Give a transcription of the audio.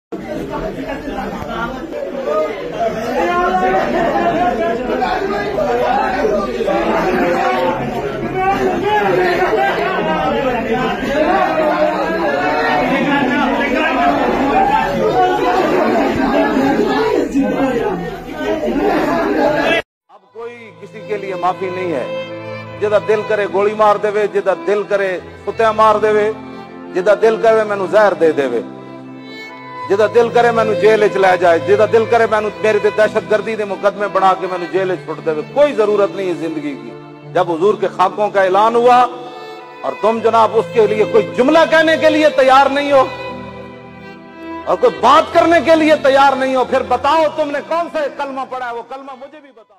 कोई किसी के लिए माफी नहीं है। जिदा दिल करे गोली मार देवे, जिदा दिल करे कुत्ते मार देवे, जिदा दिल करे मैनू जहर दे देवे, जिदा दिल करे मैनू जेल च लै जाए, जिदा दिल करे मैनू मेरे ते दहशतगर्दी के मुकदमे बना के मैनू जेल च सुट देवे। कोई जरूरत नहीं है जिंदगी की। जब हुजूर के खाकों का ऐलान हुआ और तुम जनाब उसके लिए कोई जुमला कहने के लिए तैयार नहीं हो और कोई बात करने के लिए तैयार नहीं हो, फिर बताओ तुमने कौन सा कलमा पढ़ा है? वो कलमा मुझे भी बताओ।